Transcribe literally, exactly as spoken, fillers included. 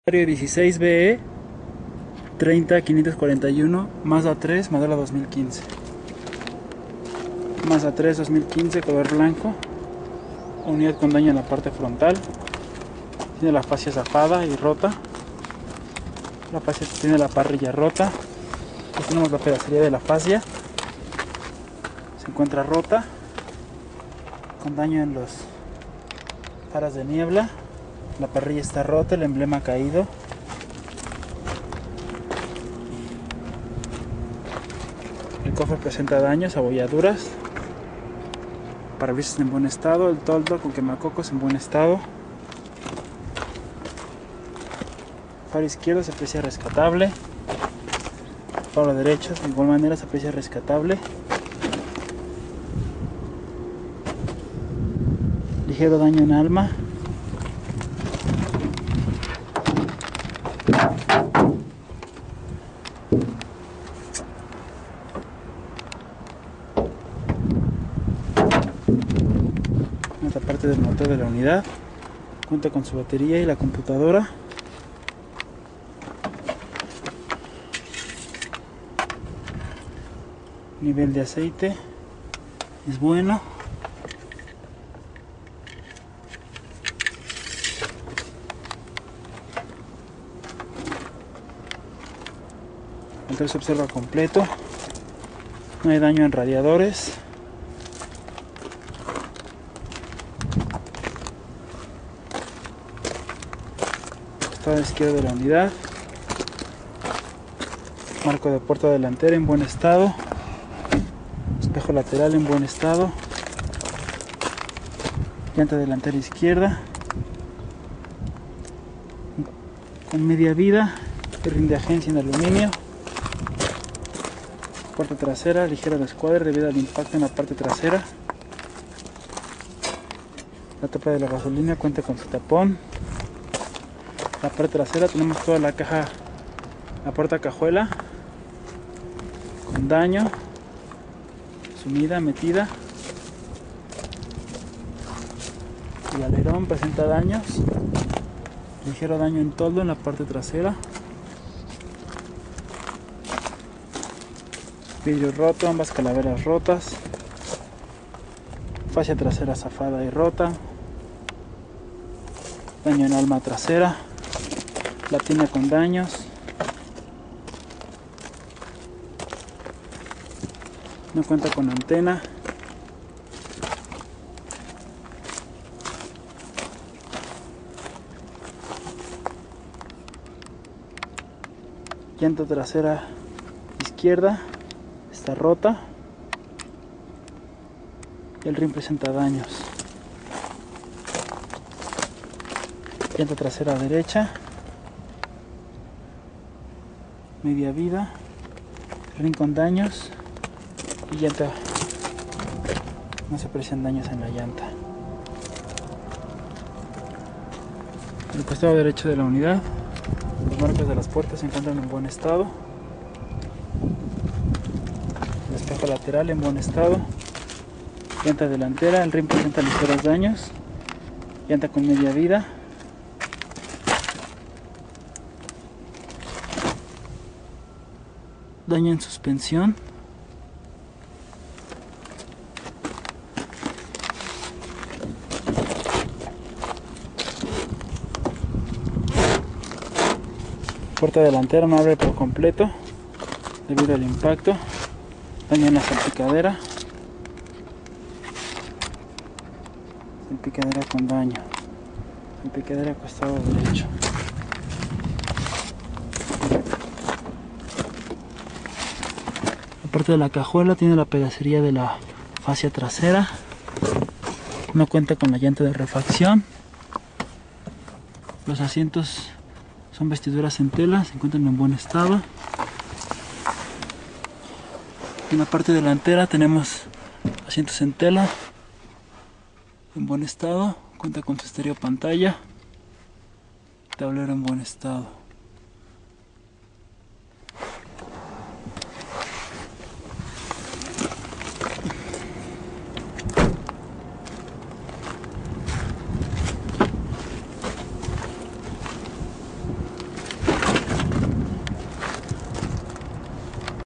dieciséis B E treinta quinientos cuarenta y uno, Mazda tres, modelo dos mil quince. Mazda tres dos mil quince, color blanco. Unidad con daño en la parte frontal. Tiene la fascia zafada y rota. La fascia tiene la parrilla rota. Aquí tenemos la pedacería de la fascia. Se encuentra rota, con daño en los faros de niebla. La parrilla está rota, el emblema caído. El cofre presenta daños, abolladuras. Parabrisas en buen estado, el toldo con quemacocos en buen estado. Faro izquierdo se aprecia rescatable. Faro derecho de igual manera se aprecia rescatable. Ligero daño en alma. Esta parte del motor de la unidad cuenta con su batería y la computadora. Nivel de aceite es bueno. El motor se observa completo. No hay daño en radiadores. Costado izquierdo de la unidad. Marco de puerta delantera en buen estado. Espejo lateral en buen estado. Llanta delantera izquierda con media vida. Rin de agencia en aluminio. Puerta trasera ligera de escuadra debido al impacto en la parte trasera. La tapa de la gasolina cuenta con su tapón. La parte trasera tenemos toda la caja, la puerta cajuela con daño, sumida, metida. El alerón presenta daños, ligero daño en toldo en la parte trasera. Vidrio roto, ambas calaveras rotas. Fascia trasera zafada y rota. Daño en alma trasera. Platina con daños. No cuenta con antena. Llanta trasera izquierda está rota. Y el rin presenta daños. Llanta trasera derecha. Media vida. Rin con daños. Y llanta. No se aprecian daños en la llanta. El costado derecho de la unidad. Los marcos de las puertas se encuentran en buen estado. El espejo lateral en buen estado. Llanta delantera, el rin presenta ligeros daños. Llanta con media vida. Daño en suspensión. Puerta delantera no abre por completo debido al impacto. Daño en la salpicadera. Salpicadera con daño. Salpicadera costado derecho. La parte de la cajuela tiene la pedacería de la fascia trasera. No cuenta con la llanta de refacción. Los asientos son vestiduras en tela, se encuentran en buen estado. En la parte delantera tenemos asientos en tela en buen estado, cuenta con su estéreo pantalla, tablero en buen estado.